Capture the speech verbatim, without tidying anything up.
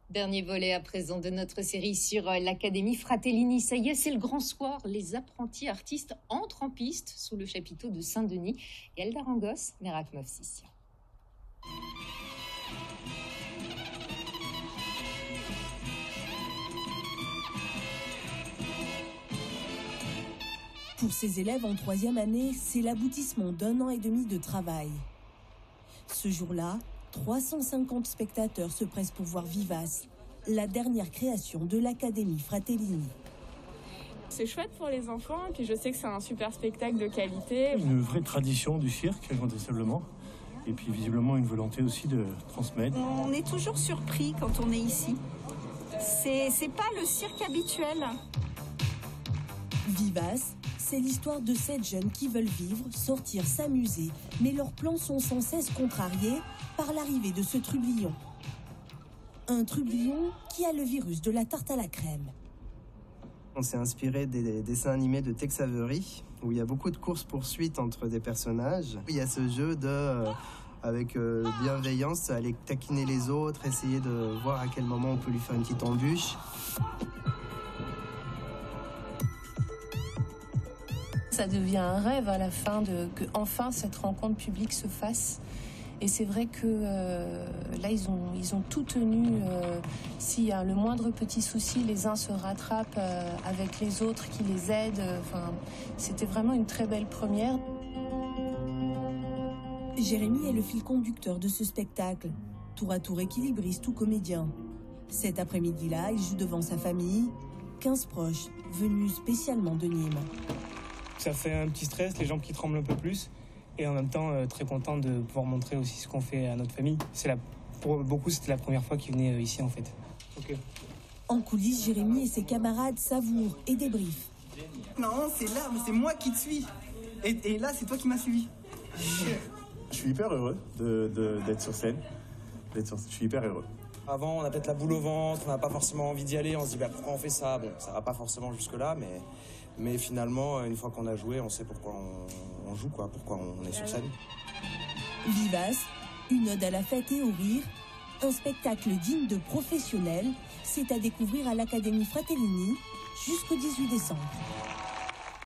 Dernier volet à présent de notre série sur l'Académie Fratellini. Ça y est, c'est le grand soir. Les apprentis artistes entrent en piste sous le chapiteau de Saint-Denis. Et Elda Rangos, Merak Movsissia. Pour ces élèves en troisième année, c'est l'aboutissement d'un an et demi de travail. Ce jour-là, trois cent cinquante spectateurs se pressent pour voir Vivace, la dernière création de l'Académie Fratellini. C'est chouette pour les enfants, et puis je sais que c'est un super spectacle de qualité. Une vraie tradition du cirque, incontestablement. Et puis visiblement une volonté aussi de transmettre. On est toujours surpris quand on est ici. C'est, c'est pas le cirque habituel. Vivace, c'est l'histoire de sept jeunes qui veulent vivre, sortir, s'amuser, mais leurs plans sont sans cesse contrariés par l'arrivée de ce trublion. Un trublion qui a le virus de la tarte à la crème. On s'est inspiré des dessins animés de Tex Avery, où il y a beaucoup de courses-poursuites entre des personnages. Il y a ce jeu de, euh, avec euh, bienveillance, aller taquiner les autres, essayer de voir à quel moment on peut lui faire une petite embûche. Ça devient un rêve à la fin de que enfin cette rencontre publique se fasse. Et c'est vrai que euh, là, ils ont, ils ont tout tenu. Euh, S'il y a le moindre petit souci, les uns se rattrapent euh, avec les autres qui les aident. Enfin, c'était vraiment une très belle première. Jérémy est le fil conducteur de ce spectacle, tour à tour équilibriste ou comédien. Cet après-midi-là, il joue devant sa famille, quinze proches, venus spécialement de Nîmes. Ça fait un petit stress, les jambes qui tremblent un peu plus. Et en même temps, euh, très content de pouvoir montrer aussi ce qu'on fait à notre famille. C'est la, pour beaucoup, c'était la première fois qu'ils venaient euh, ici, en fait. Okay. En coulisses, Jérémy et ses camarades savourent et débriefent. Non, c'est là, mais c'est moi qui te suis. Et, et là, c'est toi qui m'as suivi. Je suis hyper heureux de, de, d'être sur scène. D'être sur, je suis hyper heureux. Avant, on a peut-être la boule au ventre, on n'a pas forcément envie d'y aller. On se dit, bah, pourquoi on fait ça? Bon, ça va pas forcément jusque-là, mais, mais finalement, une fois qu'on a joué, on sait pourquoi on, on joue, quoi, pourquoi on est sur scène. Vivace, une ode à la fête et au rire, un spectacle digne de professionnels, c'est à découvrir à l'Académie Fratellini jusqu'au dix-huit décembre.